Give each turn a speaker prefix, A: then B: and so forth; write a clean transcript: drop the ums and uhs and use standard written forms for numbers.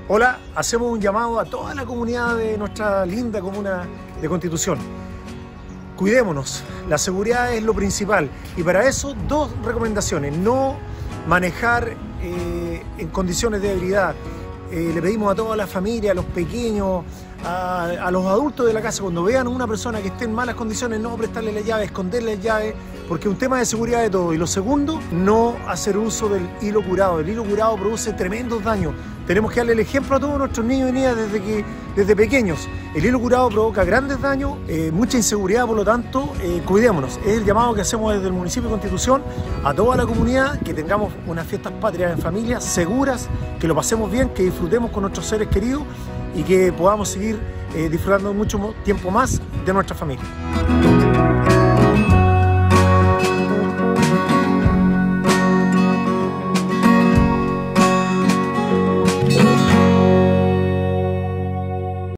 A: Hola, hacemos un llamado a toda la comunidad de nuestra linda comuna de Constitución. Cuidémonos, la seguridad es lo principal y para eso dos recomendaciones: no manejar en condiciones de ebriedad. Le pedimos a toda la familia, a los pequeños, a los adultos de la casa, cuando vean a una persona que esté en malas condiciones, no prestarle la llave, esconderle la llave, porque es un tema de seguridad de todo. Y lo segundo, no hacer uso del hilo curado. El hilo curado produce tremendos daños. Tenemos que darle el ejemplo a todos nuestros niños y niñas desde pequeños. El hilo curado provoca grandes daños, mucha inseguridad, por lo tanto, cuidémonos. Es el llamado que hacemos desde el municipio de Constitución a toda la comunidad, que tengamos unas fiestas patrias en familia seguras, que lo pasemos bien, que disfrutemos con nuestros seres queridos y que podamos seguir disfrutando mucho tiempo más de nuestra familia.